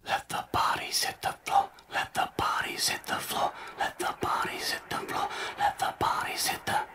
Let the bodies hit the floor. Let the bodies hit the floor. Let the bodies hit the floor. Let the bodies hit the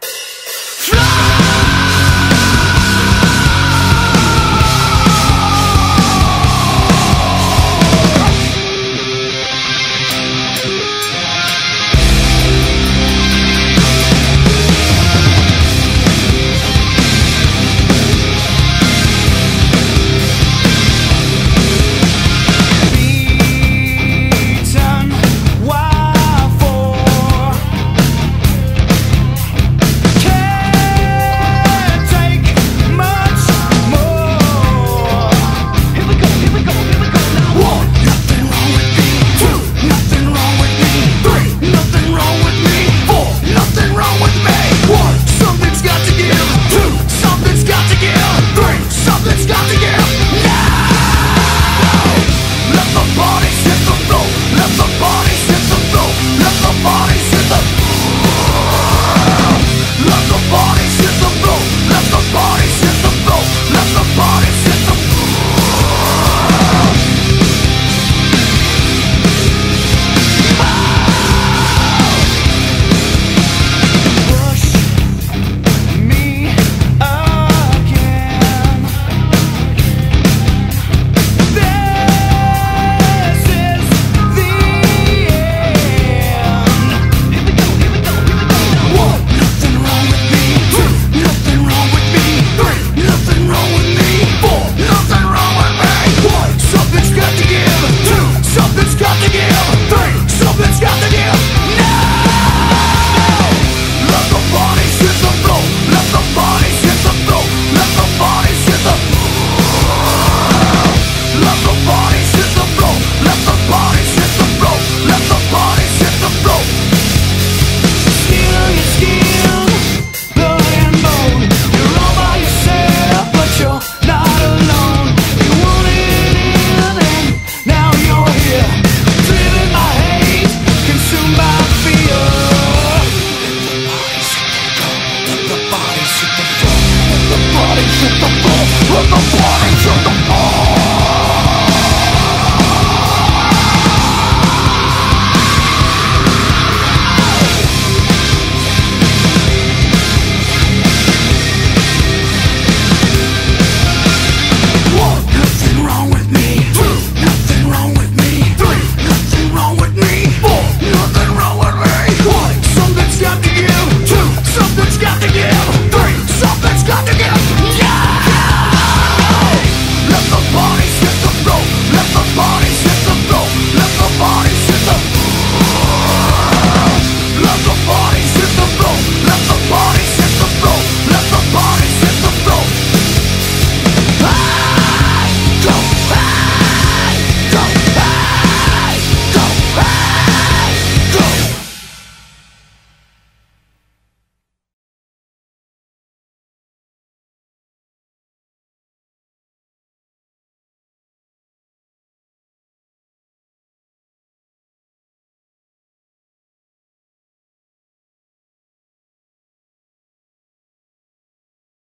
something's got to give. 2, something's got to give. 3, something's got to give.